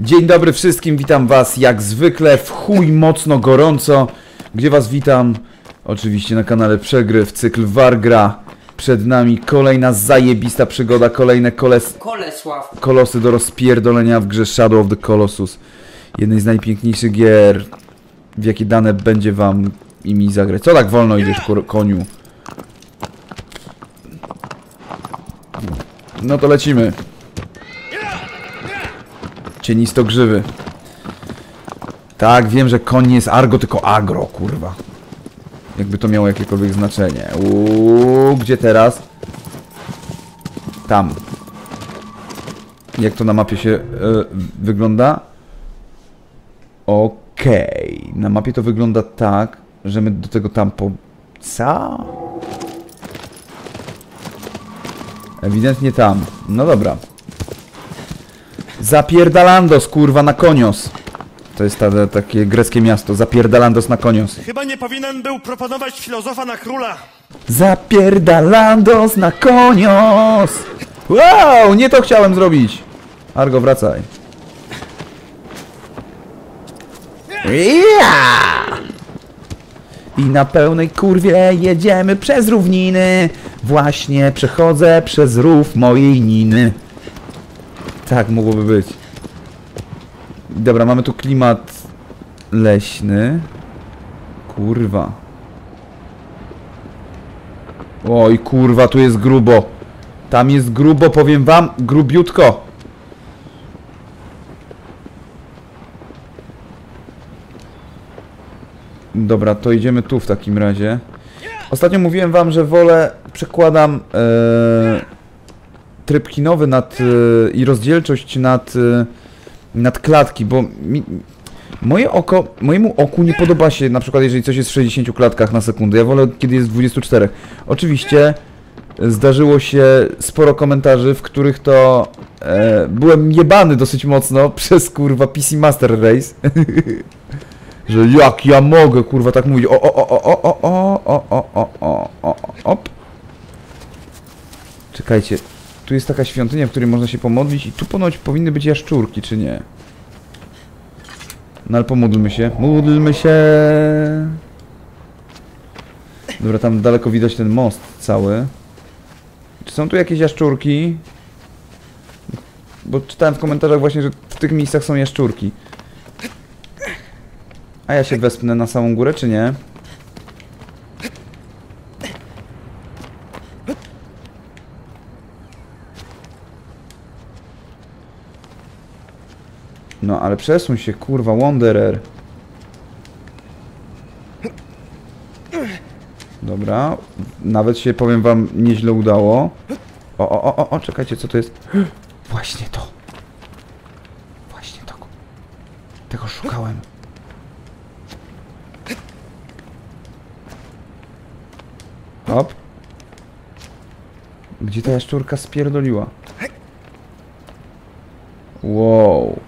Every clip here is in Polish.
Dzień dobry wszystkim, witam was jak zwykle w chuj mocno gorąco. Gdzie was witam? Oczywiście na kanale Przegryw, cykl Wargra. Przed nami kolejna zajebista przygoda, kolejne kolosy do rozpierdolenia w grze Shadow of the Colossus. Jednej z najpiękniejszych gier, w jakie dane będzie wam i mi zagrać. Co tak wolno idziesz, koniu? No to lecimy. Cienistogrzywy. Tak, wiem, że koń nie jest argo, tylko agro, kurwa. Jakby to miało jakiekolwiek znaczenie. Gdzie teraz? Tam. Jak to na mapie się wygląda? Okej. Na mapie to wygląda tak, że my do tego tam Co? Ewidentnie tam. No dobra. Zapierdalandos, kurwa, na konios. To jest takie greckie miasto. Zapierdalandos na konios. Chyba nie powinien był proponować filozofa na króla. Zapierdalandos na konios. Wow, nie to chciałem zrobić. Argo, wracaj. I na pełnej kurwie jedziemy przez równiny. Właśnie przechodzę przez rów mojej Niny. Tak mogłoby być. Dobra, mamy tu klimat leśny. Kurwa. Oj, kurwa, tu jest grubo. Tam jest grubo, powiem wam, grubiutko. Dobra, to idziemy tu w takim razie. Ostatnio mówiłem wam, że wolę, przekładam tryb kinowy i rozdzielczość nad klatki, bo mojemu oku nie podoba się, na przykład jeżeli coś jest w 60 klatkach na sekundę. Ja wolę, kiedy jest w 24. Oczywiście zdarzyło się sporo komentarzy, w których to byłem jebany dosyć mocno przez, kurwa, PC Master Race. Że jak ja mogę, kurwa, tak mówić. Op. Czekajcie. Tu jest taka świątynia, w której można się pomodlić i tu ponoć powinny być jaszczurki, czy nie? No ale pomódlmy się. Módlmy się. Dobra, tam daleko widać ten most cały. Czy są tu jakieś jaszczurki? Bo czytałem w komentarzach właśnie, że w tych miejscach są jaszczurki. A ja się wespnę na samą górę, czy nie? No, ale przesuń się, kurwa, Wanderer. Dobra. Nawet się, powiem wam, nieźle udało. O, czekajcie, co to jest? Właśnie to. Właśnie to. Tego szukałem. Hop. Gdzie ta jaszczurka spierdoliła? Wow.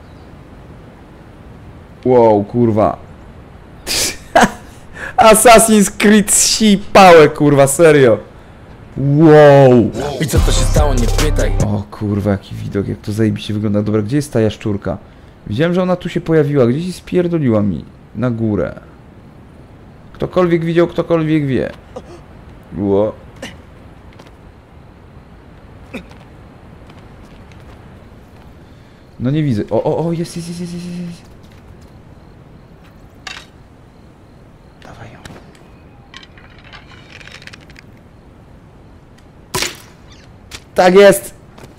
Wow, kurwa. Assassin's Creed pałę, kurwa, serio. Wow. I co to się stało, nie pytaj. O kurwa, jaki widok, jak to zajebiście wygląda. Dobra, gdzie jest ta jaszczurka? Widziałem, że ona tu się pojawiła, gdzieś się spierdoliła mi. Na górę. Ktokolwiek widział, ktokolwiek wie. Wow. No nie widzę. O, jest. Dawaj ją. Tak jest!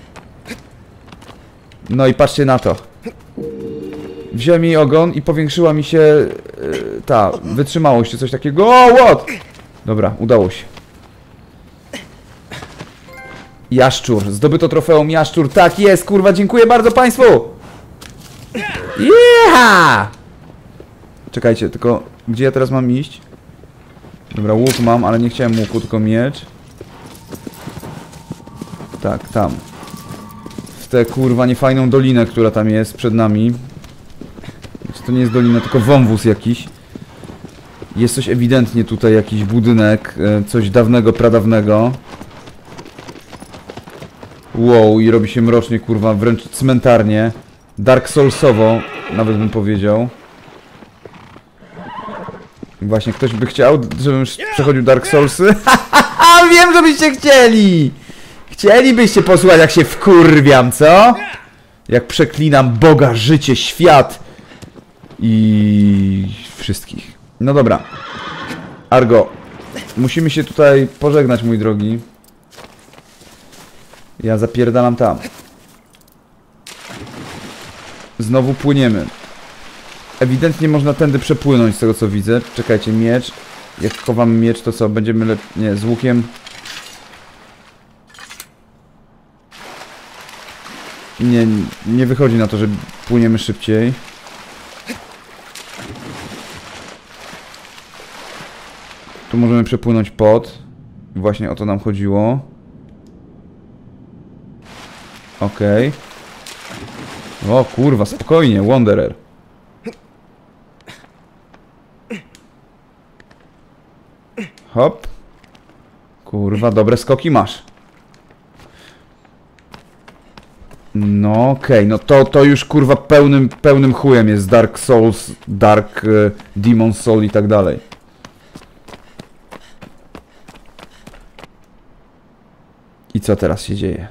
No i patrzcie na to. Wziąłem jej ogon i powiększyła mi się ta wytrzymałość czy coś takiego. O, what? Dobra, udało się. Jaszczur. Zdobyto trofeum jaszczur. Tak jest, kurwa, dziękuję bardzo państwu! Jeha! Czekajcie, tylko gdzie ja teraz mam iść? Dobra, łuk mam, ale nie chciałem łuku, tylko miecz. Tak, tam. W tę, kurwa, niefajną dolinę, która tam jest przed nami. To nie jest dolina, tylko wąwóz jakiś. Jest coś ewidentnie tutaj, jakiś budynek, coś dawnego, pradawnego. Wow, i robi się mrocznie, kurwa, wręcz cmentarnie. Dark Soulsowo, nawet bym powiedział. Właśnie, ktoś by chciał, żebym przechodził Dark Soulsy? Wiem, że byście chcieli! Chcielibyście posłuchać, jak się wkurwiam, co? Jak przeklinam Boga, życie, świat i wszystkich. No dobra. Argo, musimy się tutaj pożegnać, mój drogi. Ja zapierdalam tam. Znowu płyniemy. Ewidentnie można tędy przepłynąć, z tego co widzę. Czekajcie, miecz. Jak chowamy miecz, to co? Będziemy nie, z łukiem. Nie wychodzi na to, że płyniemy szybciej. Tu możemy przepłynąć pod. Właśnie o to nam chodziło. Okej. O kurwa, spokojnie, Wanderer. Hop. Kurwa, dobre skoki masz. No okej, no to już kurwa pełnym chujem jest Dark Souls, Dark Demon Soul i tak dalej. I co teraz się dzieje?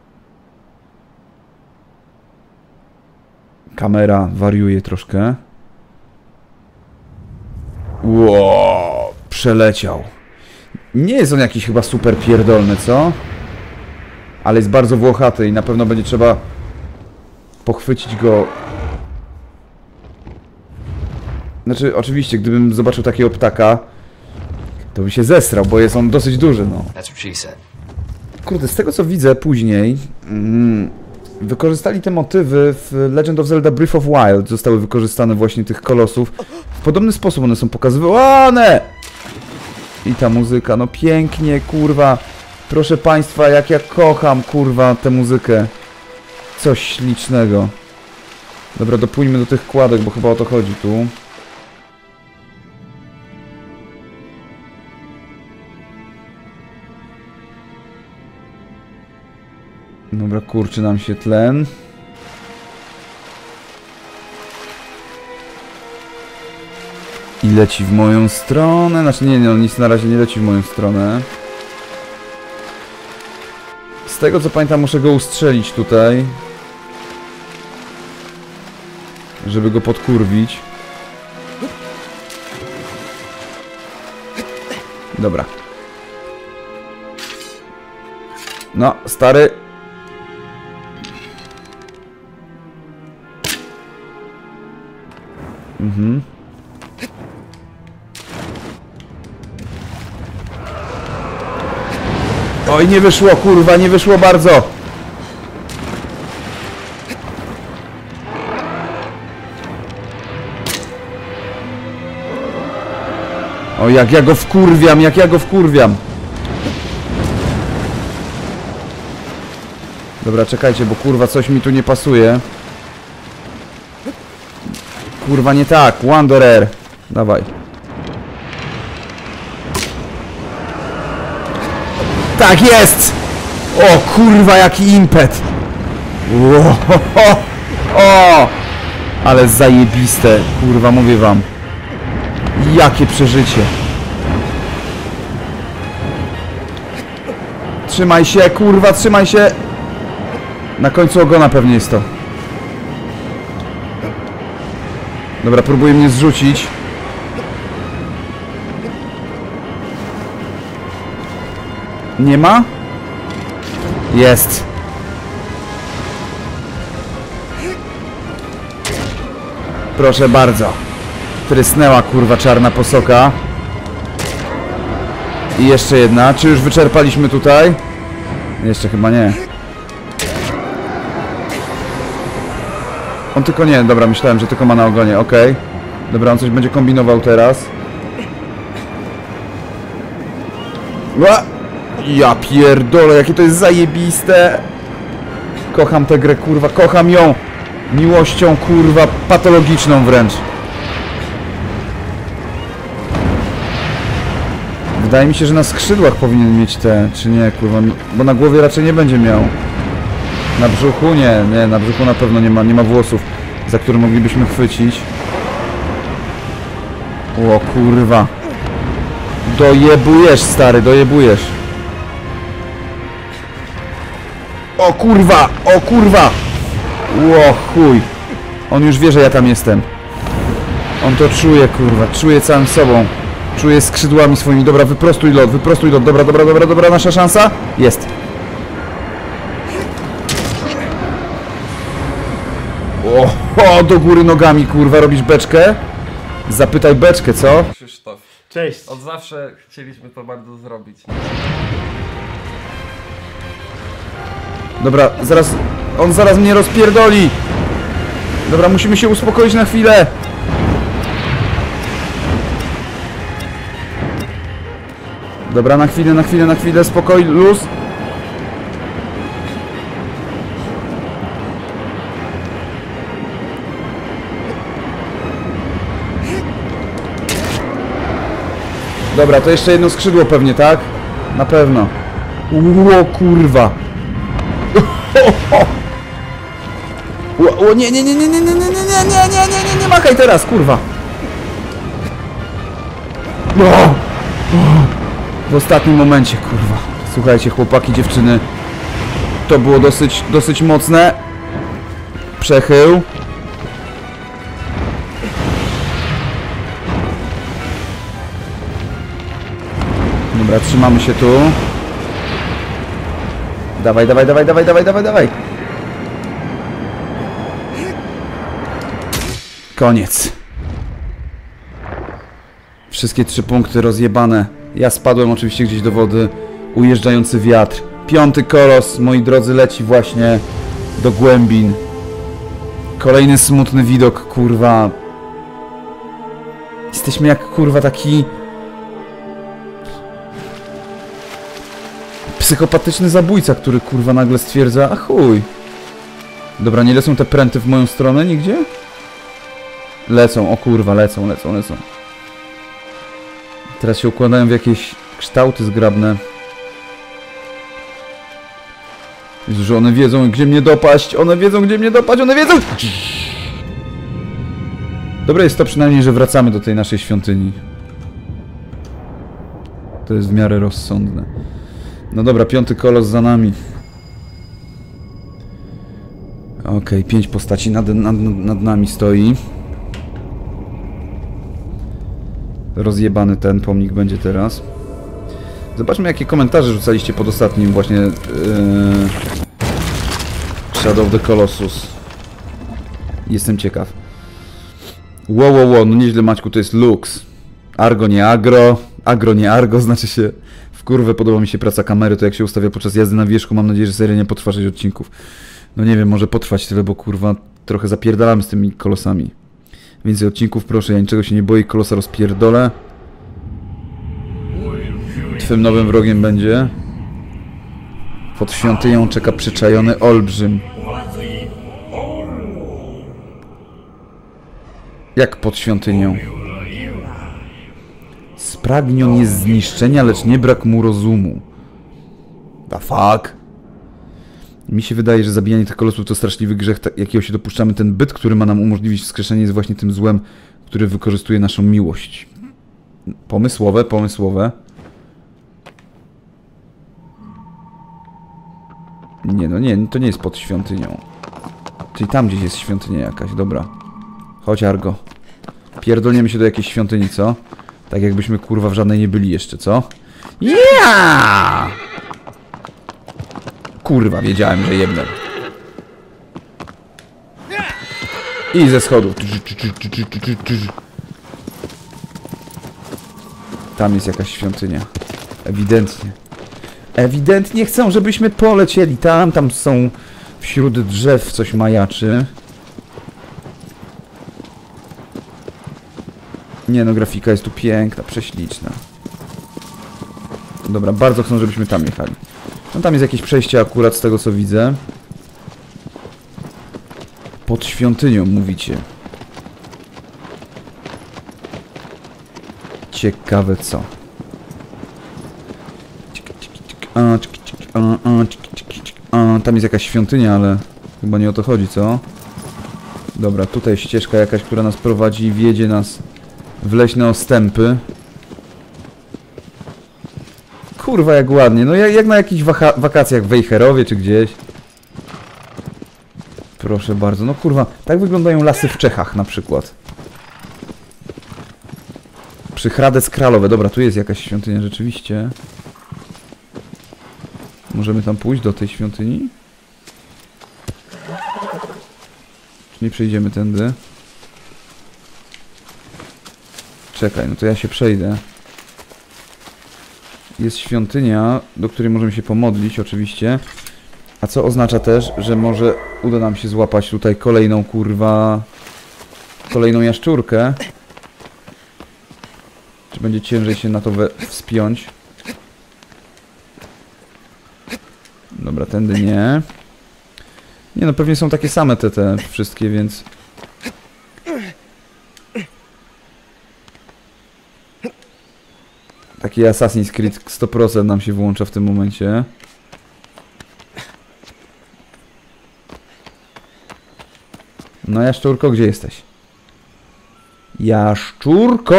Kamera wariuje troszkę. Wow, przeleciał. Nie jest on jakiś chyba super pierdolny, co? Ale jest bardzo włochaty i na pewno będzie trzeba pochwycić go. Znaczy, oczywiście, gdybym zobaczył takiego ptaka, to by się zesrał, bo jest on dosyć duży, no. Kurde, z tego co widzę później, wykorzystali te motywy w Legend of Zelda Breath of Wild. Zostały wykorzystane właśnie tych kolosów. W podobny sposób one są pokazywane. I ta muzyka, no pięknie, kurwa. Proszę państwa, jak ja kocham, kurwa, tę muzykę. Coś ślicznego. Dobra, dopłyńmy do tych kładek, bo chyba o to chodzi tu. Dobra, kurczy nam się tlen. I leci w moją stronę. Znaczy nie, no nic na razie nie leci w moją stronę. Z tego co pamiętam, muszę go ustrzelić tutaj, żeby go podkurwić. Dobra. No, stary. Oj, nie wyszło, kurwa, nie wyszło bardzo. O, jak ja go wkurwiam, jak ja go wkurwiam. Dobra, czekajcie, bo kurwa coś mi tu nie pasuje. Kurwa, nie tak, Wanderer. Dawaj. Tak jest! O kurwa, jaki impet! O! Ale zajebiste, kurwa, mówię wam. Jakie przeżycie. Trzymaj się, kurwa, trzymaj się. Na końcu ogona pewnie jest to. Dobra, próbuje mnie zrzucić. Nie ma? Jest. Proszę bardzo. Trysnęła, kurwa, czarna posoka. I jeszcze jedna. Czy już wyczerpaliśmy tutaj? Jeszcze chyba nie. On tylko nie. Dobra, myślałem, że tylko ma na ogonie. Okej. Dobra, on coś będzie kombinował teraz. Ła! Ja pierdolę, jakie to jest zajebiste. Kocham tę grę, kurwa, kocham ją. Miłością, kurwa, patologiczną wręcz. Wydaje mi się, że na skrzydłach powinien mieć te, czy nie, kurwa, bo na głowie raczej nie będzie miał. Na brzuchu? Nie, na brzuchu na pewno nie ma włosów, za które moglibyśmy chwycić. O kurwa. Dojebujesz, stary, dojebujesz. O kurwa, o kurwa. O chuj. On już wie, że ja tam jestem. On to czuje, kurwa, czuje całym sobą. Czuje skrzydłami swoimi. Dobra, wyprostuj lot, wyprostuj lot. Dobra, nasza szansa? Jest. O, do góry nogami, kurwa, robisz beczkę? Zapytaj beczkę, co? Krzysztof, Cześć. od zawsze chcieliśmy to bardzo zrobić. Dobra, zaraz... On zaraz mnie rozpierdoli! Dobra, musimy się uspokoić na chwilę! Dobra, na chwilę, spokój, luz! Dobra, to jeszcze jedno skrzydło pewnie, tak? Na pewno. O kurwa! O, nie machaj teraz, kurwa! W ostatnim momencie, kurwa. Słuchajcie, chłopaki, dziewczyny. To było dosyć mocne. Przechył. Dobra, trzymamy się tu. Dawaj. Koniec. Wszystkie 3 punkty rozjebane. Ja spadłem oczywiście gdzieś do wody. Ujeżdżający wiatr. 5. kolos, moi drodzy, leci właśnie do głębin. Kolejny smutny widok, kurwa. Jesteśmy jak, kurwa, taki... psychopatyczny zabójca, który, kurwa, nagle stwierdza, a chuj. Dobra, nie lecą te pręty w moją stronę nigdzie? Lecą, o kurwa, lecą. Teraz się układają w jakieś kształty zgrabne. Jezu, że one wiedzą, gdzie mnie dopaść, one wiedzą! Dobre jest to przynajmniej, że wracamy do tej naszej świątyni. To jest w miarę rozsądne. No dobra, 5. kolos za nami. Okej, 5 postaci nad nami stoi. Rozjebany ten pomnik będzie teraz. Zobaczmy, jakie komentarze rzucaliście pod ostatnim właśnie Shadow of the Colossus. Jestem ciekaw. Wow, no nieźle, Maćku, to jest Lux. Argo nie agro. Agro nie argo, znaczy się... W kurwę podoba mi się praca kamery, to jak się ustawia podczas jazdy na wierzchu. Mam nadzieję, że seria nie potrwa 6 odcinków. No nie wiem, może potrwać tyle, bo kurwa trochę zapierdalamy z tymi kolosami. Więcej odcinków, proszę, ja niczego się nie boję, kolosa rozpierdolę. Twym nowym wrogiem będzie... Pod świątynią czeka przyczajony olbrzym. Jak pod świątynią? Spragnie on jest zniszczenia, lecz nie brak mu rozumu. The fuck? Mi się wydaje, że zabijanie tych kolosów to straszliwy grzech, jakiego się dopuszczamy. Ten byt, który ma nam umożliwić wskrzeszenie, jest właśnie tym złem, który wykorzystuje naszą miłość. Pomysłowe. Nie, no nie, to nie jest pod świątynią. Czyli tam gdzieś jest świątynia jakaś, dobra. Chodź, Argo. Pierdolniemy się do jakiejś świątyni, co? Tak jakbyśmy, kurwa, w żadnej nie byli jeszcze, co? Yeah! Kurwa, wiedziałem, że jebnę. I ze schodów. Tam jest jakaś świątynia. Ewidentnie. Ewidentnie chcą, żebyśmy polecieli tam. Tam są wśród drzew coś majaczy. Nie no, grafika jest tu piękna, prześliczna. Dobra, bardzo chcą, żebyśmy tam jechali. No tam jest jakieś przejście akurat z tego, co widzę. Pod świątynią, mówicie. Ciekawe co. Tam jest jakaś świątynia, ale chyba nie o to chodzi, co? Dobra, tutaj ścieżka jakaś, która nas prowadzi i wiedzie nas w leśne ostępy. Kurwa, jak ładnie. No jak na jakichś wakacjach w Wejherowie czy gdzieś. Proszę bardzo. No kurwa, tak wyglądają lasy w Czechach na przykład. Przy Hradec Kralowe. Dobra, tu jest jakaś świątynia rzeczywiście. Możemy tam pójść do tej świątyni? Czy nie przejdziemy tędy? Czekaj, no to ja się przejdę. Jest świątynia, do której możemy się pomodlić oczywiście. A co oznacza też, że może uda nam się złapać tutaj kolejną kurwa... Kolejną jaszczurkę. Czy będzie ciężej się na to wspiąć? Dobra, tędy nie. Nie no, pewnie są takie same te wszystkie, więc... Taki Assassin's Creed 100% nam się włącza w tym momencie. No jaszczurko, gdzie jesteś? Jaszczurko!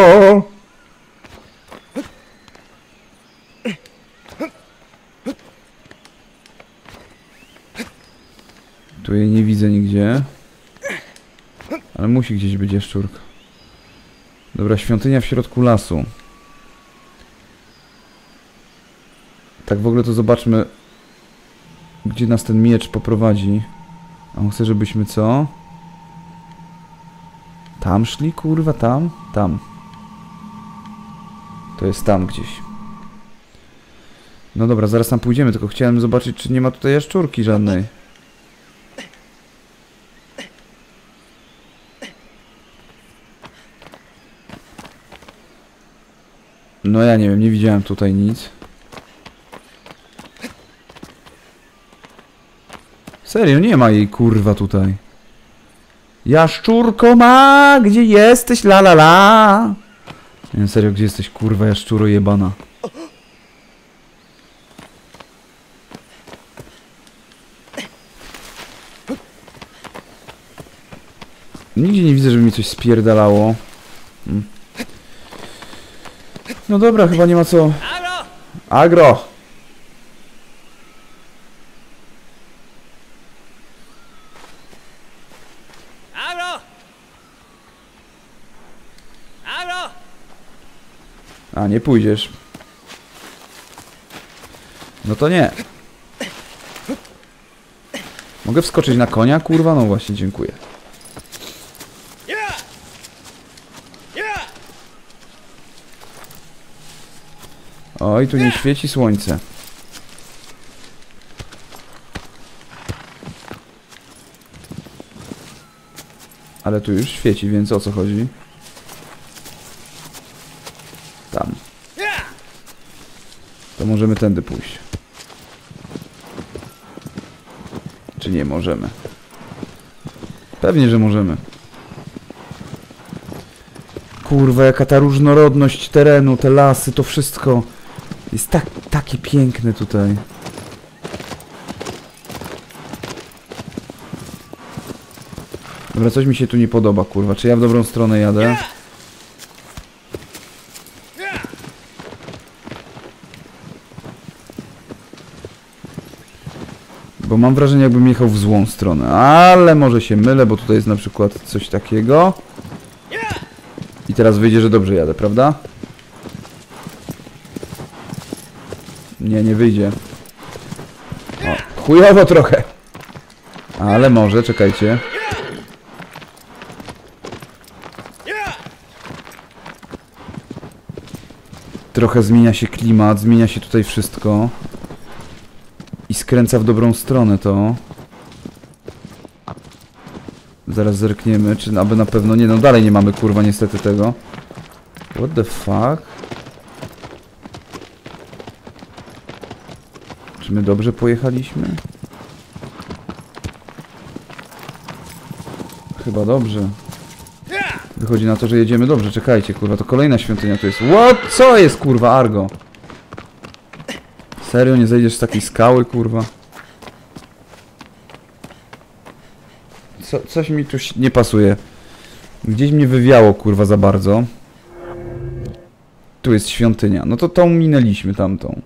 Tu jej nie widzę nigdzie. Ale musi gdzieś być jaszczurka. Dobra, świątynia w środku lasu. Tak w ogóle to zobaczmy, gdzie nas ten miecz poprowadzi. A on chce, żebyśmy co? Tam szli, kurwa, tam? Tam. To jest tam gdzieś. No dobra, zaraz tam pójdziemy, tylko chciałem zobaczyć, czy nie ma tutaj jaszczurki żadnej. No ja nie wiem, nie widziałem tutaj nic. Serio, nie ma jej kurwa tutaj. Jaszczurko ma, gdzie jesteś, la la la. Nie wiem, serio, gdzie jesteś kurwa jaszczuro jebana. Nigdzie nie widzę, żeby mi coś spierdalało. No dobra, chyba nie ma co... Agro! A, nie pójdziesz. No to nie. Mogę wskoczyć na konia, kurwa? No właśnie, dziękuję. Oj, tu nie świeci słońce. Ale tu już świeci, więc o co chodzi? Tam. To możemy tędy pójść. Czy nie możemy? Pewnie, że możemy. Kurwa, jaka ta różnorodność terenu, te lasy, to wszystko jest takie piękne tutaj. Dobra, coś mi się tu nie podoba, kurwa. Czy ja w dobrą stronę jadę? Bo mam wrażenie, jakbym jechał w złą stronę. Ale może się mylę, bo tutaj jest na przykład coś takiego. I teraz wyjdzie, że dobrze jadę, prawda? Nie, nie wyjdzie. O, chujowo trochę. Ale może, czekajcie. Trochę zmienia się klimat, zmienia się tutaj wszystko. I skręca w dobrą stronę to. Zaraz zerkniemy, czy aby na pewno... Nie, no dalej nie mamy, kurwa, niestety tego. What the fuck? Czy my dobrze pojechaliśmy? Chyba dobrze. Wychodzi na to, że jedziemy dobrze. Czekajcie, kurwa, to kolejna świątynia tu jest. What? Co jest, kurwa, Argo? Serio, nie zejdziesz z takiej skały, kurwa? Coś mi tu nie pasuje. Gdzieś mnie wywiało, kurwa, za bardzo. Tu jest świątynia. No to tą minęliśmy, tamtą.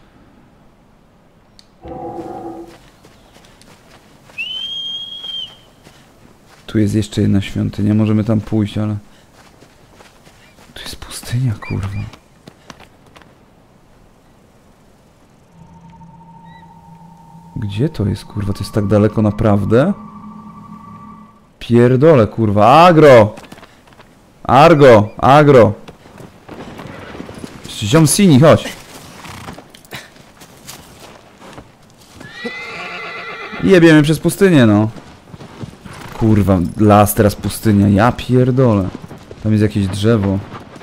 Tu jest jeszcze jedna świątynia. Możemy tam pójść, ale... Tu jest pustynia, kurwa. Gdzie to jest, kurwa? To jest tak daleko naprawdę? Pierdolę, kurwa. Agro! Argo! Agro! Ziom Sini, chodź! Jebiemy przez pustynię, no. Kurwa, las, teraz pustynia. Ja pierdolę. Tam jest jakieś drzewo.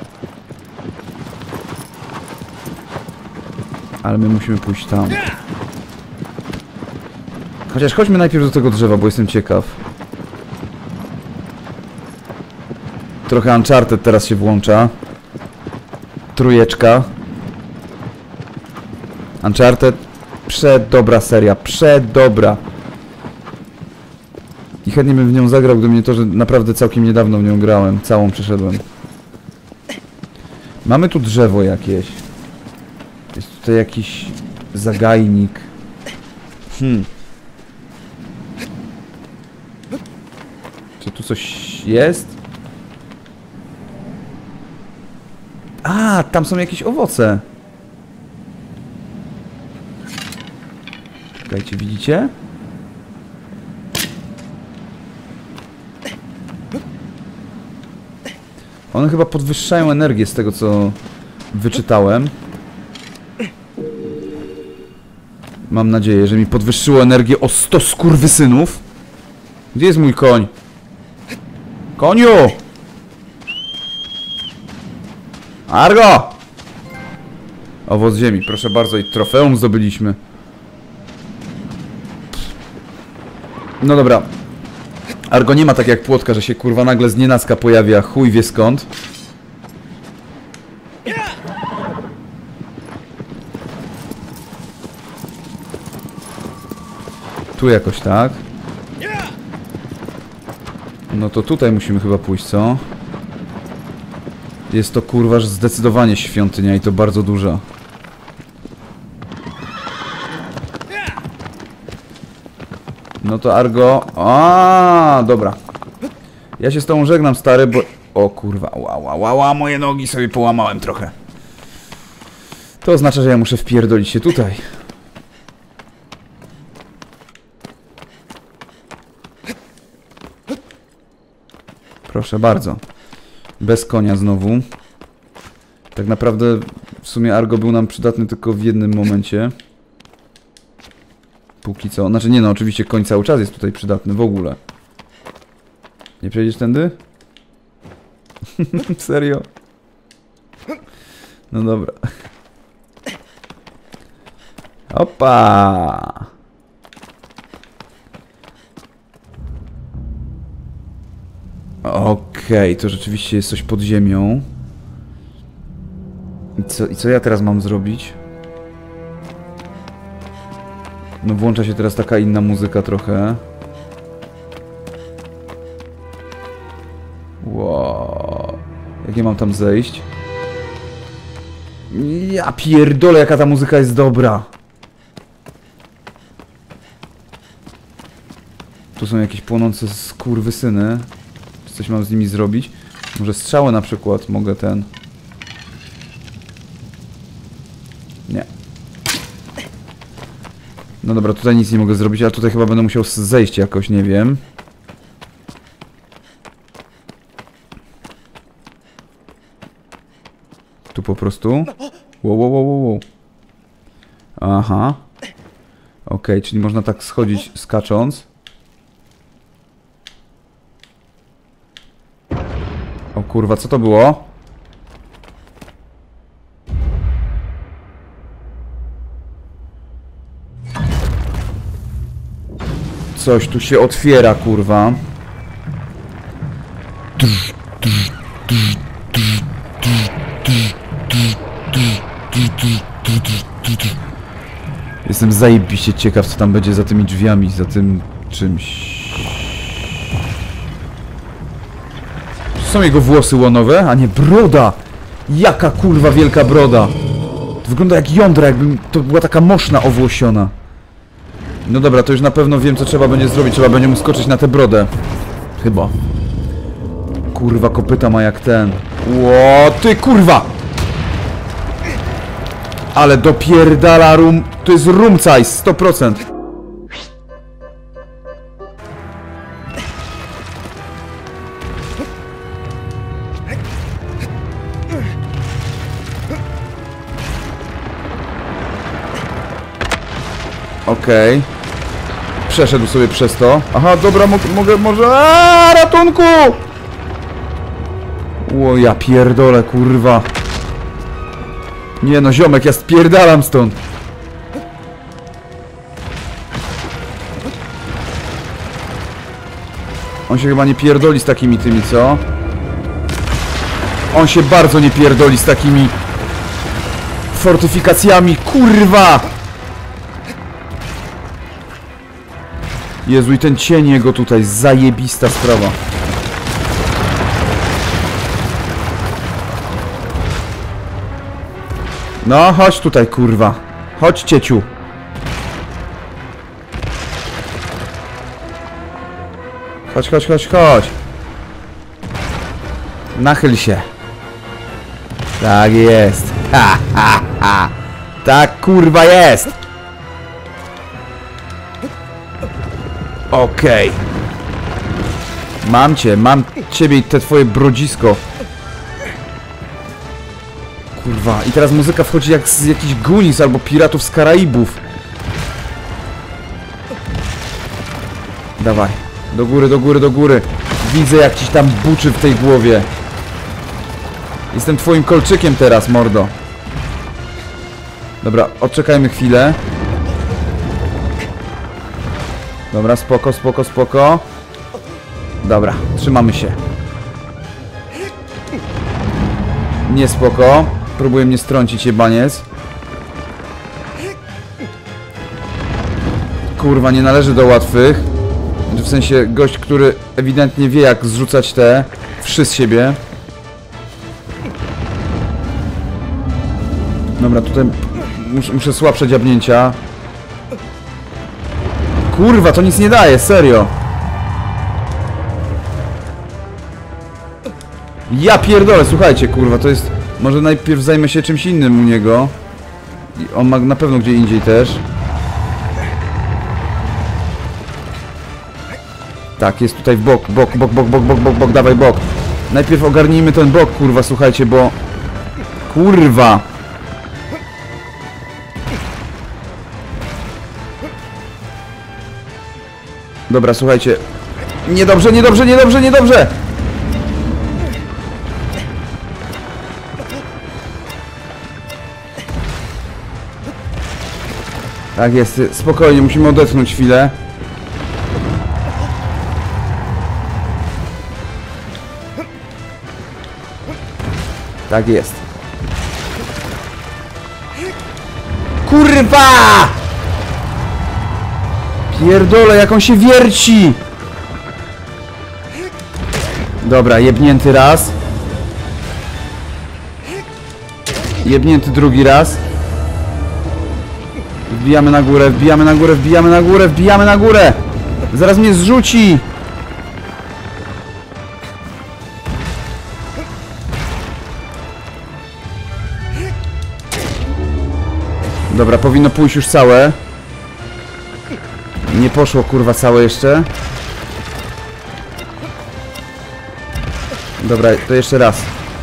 Ale my musimy pójść tam. Chociaż chodźmy najpierw do tego drzewa, bo jestem ciekaw. Trochę Uncharted teraz się włącza. Trójeczka. Uncharted. Przedobra seria. Przedobra. I chętnie bym w nią zagrał, gdyby nie to, że naprawdę całkiem niedawno w nią grałem. Całą przeszedłem. Mamy tu drzewo jakieś. Jest tutaj jakiś zagajnik. Czy tu coś jest? A, tam są jakieś owoce. Czekajcie, widzicie? One chyba podwyższają energię z tego, co wyczytałem. Mam nadzieję, że mi podwyższyło energię o 100 skurwysynów. Gdzie jest mój koń? Koniu! Argo! Owoc ziemi, proszę bardzo, i trofeum zdobyliśmy. No dobra. Argo nie ma tak jak płotka, że się kurwa nagle znienacka pojawia, chuj wie skąd. Tu jakoś tak. No to tutaj musimy chyba pójść, co? Jest to kurwa zdecydowanie świątynia i to bardzo duża. No to Argo... A, dobra. Ja się z tobą żegnam, stary, bo... O kurwa, ła, moje nogi sobie połamałem trochę. To oznacza, że ja muszę wpierdolić się tutaj. Proszę bardzo. Bez konia znowu. Tak naprawdę w sumie Argo był nam przydatny tylko w jednym momencie. Póki co. Znaczy nie no, oczywiście koń cały czas jest tutaj przydatny w ogóle. Nie przejdziesz tędy? Serio? No dobra. Opa! Okej, to rzeczywiście jest coś pod ziemią. I co ja teraz mam zrobić? No włącza się teraz taka inna muzyka trochę. Wow. Jak ja mam tam zejść? Ja pierdolę, jaka ta muzyka jest dobra. Tu są jakieś płonące skurwysyny. Czy coś mam z nimi zrobić? Może strzały na przykład mogę ten... Nie. No dobra, tutaj nic nie mogę zrobić, ale tutaj chyba będę musiał zejść jakoś, nie wiem. Tu po prostu. Wow. Aha. Okej, czyli można tak schodzić skacząc. O kurwa, co to było? Coś tu się otwiera, kurwa. Jestem zajebiście ciekaw, co tam będzie za tymi drzwiami, za tym czymś. Są jego włosy łonowe, a nie broda. Jaka kurwa wielka broda. To wygląda jak jądra, jakby to była taka moszna owłosiona. No dobra, to już na pewno wiem, co trzeba będzie zrobić. Trzeba będzie mu skoczyć na tę brodę. Chyba. Kurwa, kopyta ma jak ten. Ło, ty kurwa! Ale dopierdala rum... To jest rumcajs, 100%. Okej. Przeszedł sobie przez to. Aha, dobra, mogę, może... Aaaa, ratunku! O, ja pierdolę, kurwa. Nie no, ziomek, ja spierdalam stąd. On się chyba nie pierdoli z takimi tymi, co? On się bardzo nie pierdoli z takimi fortyfikacjami, kurwa! Jezu, i ten cień jego tutaj, zajebista sprawa. No, chodź tutaj, kurwa. Chodź, cieciu. Chodź, chodź, chodź, chodź. Nachyl się. Tak jest. Ha, ha, ha. Tak, kurwa, jest. Okej. Mam cię, mam ciebie i te twoje brodzisko. Kurwa, i teraz muzyka wchodzi jak z jakichś Goonies albo Piratów z Karaibów. Dawaj. Do góry, do góry, do góry. Widzę jak ci tam buczy w tej głowie. Jestem twoim kolczykiem teraz, mordo. Dobra, odczekajmy chwilę. Dobra, spoko, spoko, spoko. Dobra, trzymamy się. Nie spoko. Próbuje mnie strącić, jebaniec. Kurwa, nie należy do łatwych. W sensie gość, który ewidentnie wie jak zrzucać te wszy z siebie. Dobra, tutaj muszę słabsze dziabnięcia. Kurwa, to nic nie daje, serio. Ja pierdolę, słuchajcie, kurwa, to jest... Może najpierw zajmę się czymś innym u niego. I on ma na pewno gdzie indziej też. Tak, jest tutaj w bok, bok, dawaj bok. Najpierw ogarnijmy ten bok, kurwa, słuchajcie, bo... Kurwa! Dobra, słuchajcie. Niedobrze, niedobrze, niedobrze, niedobrze! Tak jest, spokojnie, musimy odetchnąć chwilę. Tak jest. Kurwa! Pierdolę, jak on się wierci! Dobra, jebnięty raz. Jebnięty drugi raz. Wbijamy na górę, wbijamy na górę, wbijamy na górę, wbijamy na górę! Zaraz mnie zrzuci! Dobra, powinno pójść już całe. Nie poszło, kurwa, całe jeszcze. Dobra, to jeszcze raz.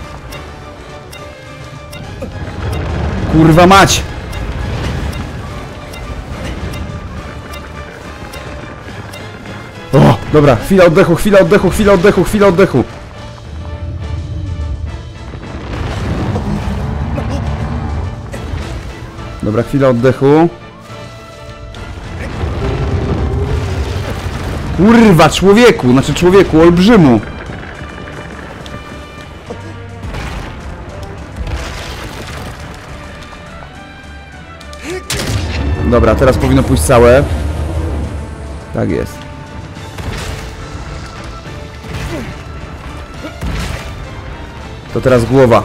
Kurwa mać! O, dobra, chwila oddechu, chwila oddechu, chwila oddechu, chwila oddechu. Dobra, chwila oddechu. Kurwa, człowieku, znaczy człowieku, olbrzymu. Dobra, teraz powinno pójść całe. Tak jest. To teraz głowa.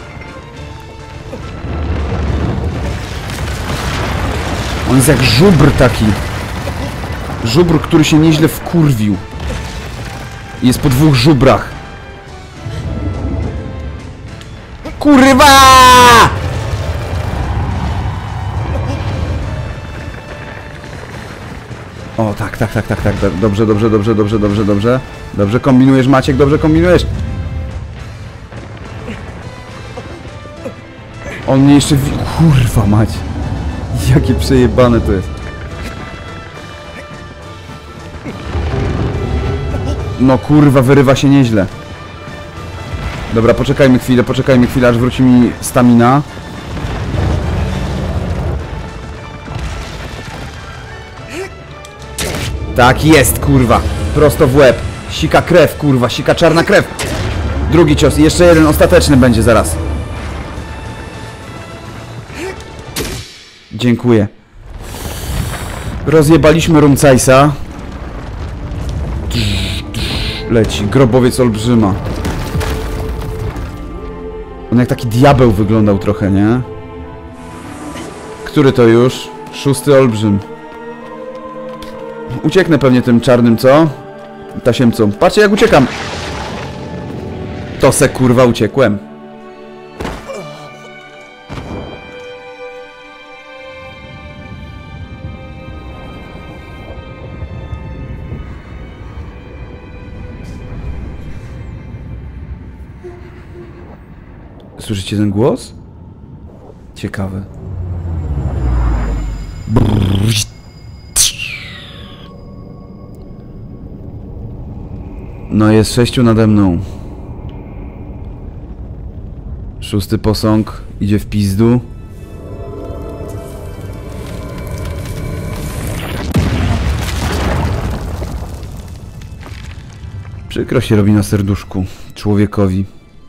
On jest jak żubr taki. Żubr, który się nieźle wkurwił. Jest po 2 żubrach. Kurwa! O, tak. Dobrze. Dobrze kombinujesz, Maciek, dobrze kombinujesz. On mnie jeszcze... Kurwa mać. Jakie przejebane to jest. No kurwa, wyrywa się nieźle. Dobra, poczekajmy chwilę, aż wróci mi stamina. Tak jest, kurwa. Prosto w łeb. Sika krew, kurwa, sika czarna krew. Drugi cios i jeszcze jeden ostateczny będzie zaraz. Dziękuję. Rozjebaliśmy Rumcajsa. Leci, grobowiec olbrzyma. On jak taki diabeł wyglądał trochę, nie? Który to już? 6. olbrzym. Ucieknę pewnie tym czarnym, co? Tasiemcą. Patrzcie jak uciekam. To se kurwa uciekłem. Słyszycie ten głos? Ciekawe. No jest 6 nade mną. 6. posąg idzie w pizdu. Przykro się robi na serduszku człowiekowi.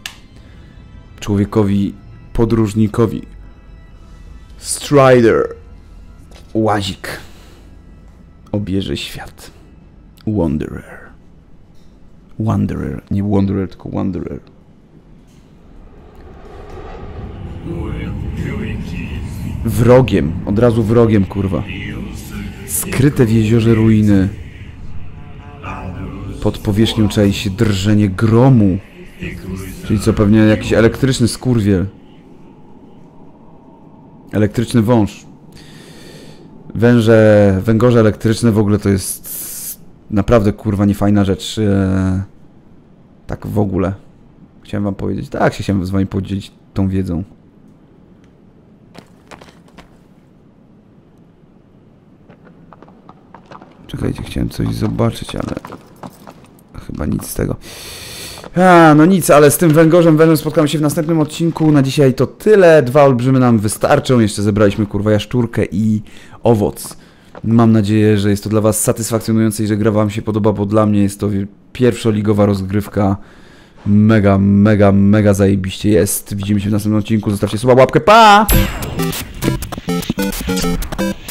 Podróżnikowi. Strider. Łazik. Obierze świat. Wanderer. Nie Wanderer, tylko Wanderer. Wrogiem. Od razu wrogiem, kurwa. Skryte w jeziorze ruiny. Pod powierzchnią czai się drżenie gromu. Czyli co, pewnie jakiś elektryczny skurwiel. Elektryczny wąż. Węgorze elektryczne w ogóle to jest naprawdę kurwa niefajna rzecz. Tak w ogóle. Chciałem wam powiedzieć. Tak, chciałem z wami podzielić tą wiedzą. Czekajcie, chciałem coś zobaczyć, ale chyba nic z tego. No nic, ale z tym węgorzem spotkamy się w następnym odcinku. Na dzisiaj to tyle. 2 olbrzymy nam wystarczą. Jeszcze zebraliśmy kurwa jaszczurkę i owoc. Mam nadzieję, że jest to dla was satysfakcjonujące i że gra wam się podoba, bo dla mnie jest to pierwszoligowa rozgrywka. Mega zajebiście jest. Widzimy się w następnym odcinku. Zostawcie suba, łapkę, pa!